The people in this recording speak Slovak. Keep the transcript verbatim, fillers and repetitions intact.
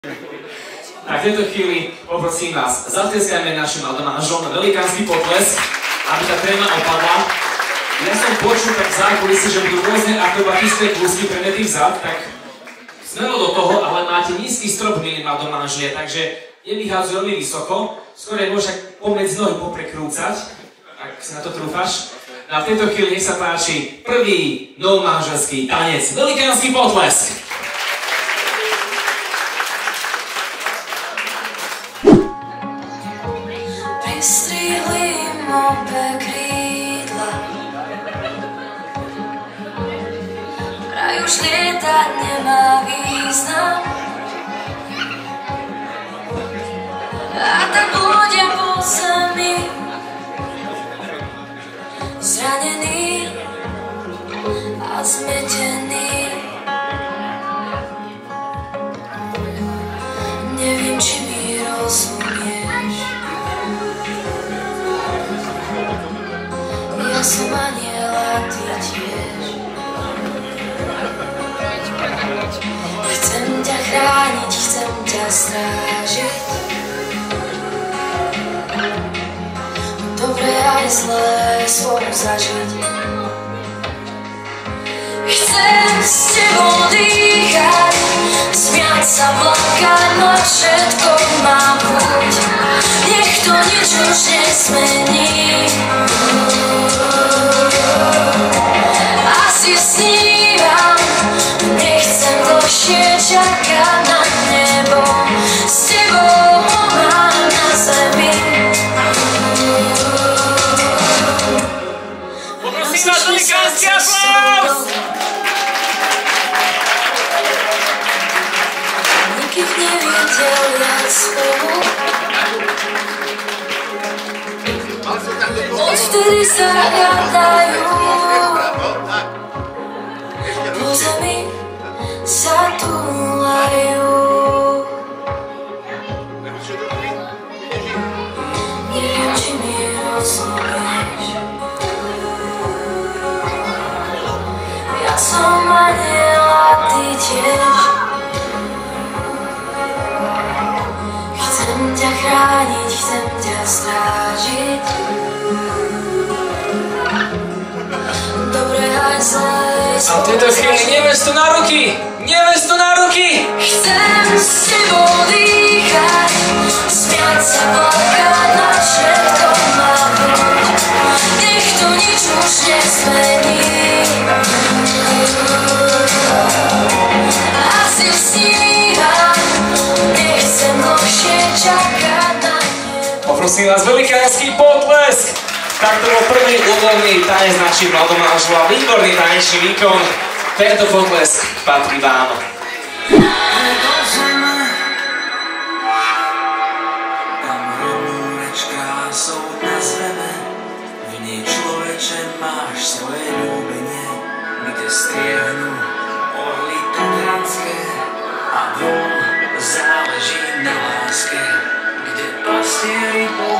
Tak v tejto chvíli poprosím vás, zatleskajme našim mladomážom na velikánsky potlesk, aby tá téma opadla. Ja som počul tak v zákulisí, že budú rôzne akrobatické kúsky pre tých zad, tak smelo do toho, ale máte nízky strop, milí mladomážne, takže nevyhádzu veľmi vysoko, skôr je môžeš pomedzi nohy poprekrúcať, ak si na to trúfaš. No a v tejto chvíli nech sa páči prvý novomáželský tanec, velikánsky potlesk. Pristrihli mope krídla, vraj už lietať nemá význam, a tak blúdia po zemi, zranený a zmetený. Neviem, či mi rozumieš. Ja som aniel a ty tiež. Chcem ťa chrániť, chcem ťa strážiť. Dobré aj zlé spolu zažiť. Chcem s tebou dýchať, smiať sa, plakať, no všetko má buď. Nech to nič už nezmení. Asi snívam, nechcem dlhšie čakať na nebo. S tebou mám na zemi. Poprosím vás velikánsky aplauz! Nikých nevidel viac spolu. Odvtedy sa hľadajú, po zemi sa túlajú. Neviem, či mi rozumieš. Ja som aniel a ty tiež. Chcem ťa chrániť, chcem ťa strážiť. Dobre aj zlé. A v tejto chvíli nevestu na ruky! Nevestu na ruky! Chcem s tebou dýchať, smiať sa, plakať, na všetko má buď. Nech to nič už nezmení. Asi snívam, nechcem dlhšie čakať na nebo. Poprosím vás velikánsky potlesk! Tak to bol prvý úvodný tanec našich mladomážov a výborný tanečný výkon. Tento potlesk patrí vám. Tam rodnú reč krásou nazveme, v nej človeče máš svoje ľúbenie, kde striehnú orly tatranské a dvom záleží na láske, kde pastieri